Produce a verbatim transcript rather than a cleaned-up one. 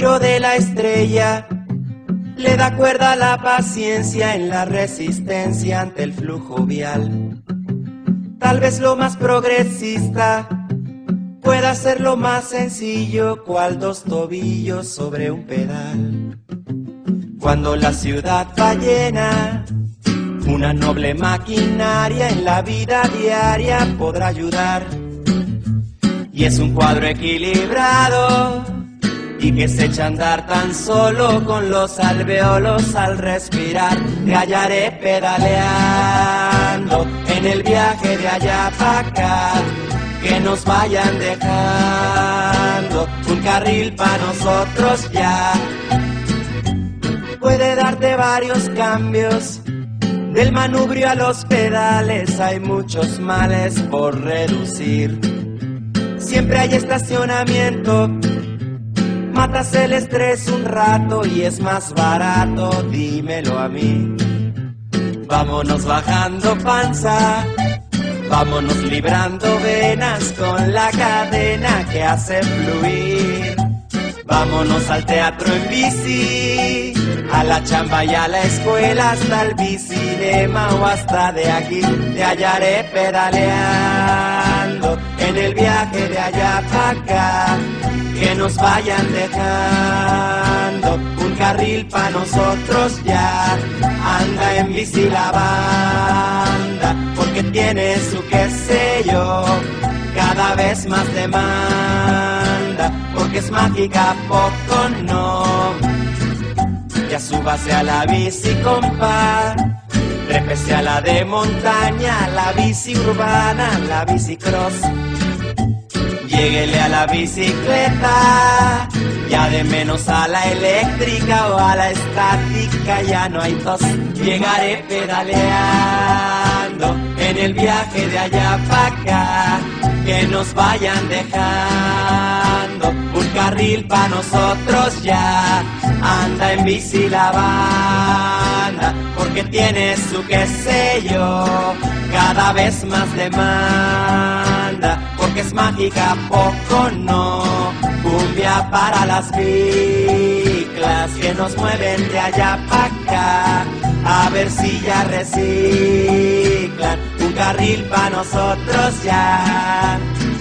giro de la estrella le da cuerda a la paciencia en la resistencia ante el flujo vial. Tal vez lo más progresista pueda ser lo más sencillo, cual dos tobillos sobre un pedal. Cuando la ciudad va llena, una noble maquinaria en la vida diaria podrá ayudar. Y es un cuadro equilibrado y que se echa a andar tan solo con los alveolos al respirar. Te hallaré pedaleando en el viaje de allá para acá, que nos vayan dejando un carril para nosotros ya. Puede darte varios cambios, del manubrio a los pedales hay muchos males por reducir. Siempre hay estacionamiento, matas el estrés un rato y es más barato, dímelo a mí. Vámonos bajando panza, vámonos librando venas con la cadena que hace fluir. Vámonos al teatro en bici, a la chamba y a la escuela, hasta el bicinema o hasta de aquí. Te hallaré pedaleando en el viaje de allá para acá, que nos vayan dejando un carril pa' nosotros ya. Anda en bici la banda, porque tiene su qué sé yo, cada vez más demanda, porque es mágica, poco no. Ya súbase a la bici, compa, trépese a la de montaña, la bici urbana, la bici cross. Lléguele a la bicicleta, ya de menos a la eléctrica o a la estática, ya no hay tos. Llegaré pedaleando en el viaje de allá para acá, que nos vayan dejando un carril pa' nosotros ya. Anda en bici la banda, porque tiene su qué sé yo, cada vez más demanda, porque es mágica, poco no. Cumbia para las biclas que nos mueven de allá para acá, a ver si ya reciclan un carril pa' nosotros ya.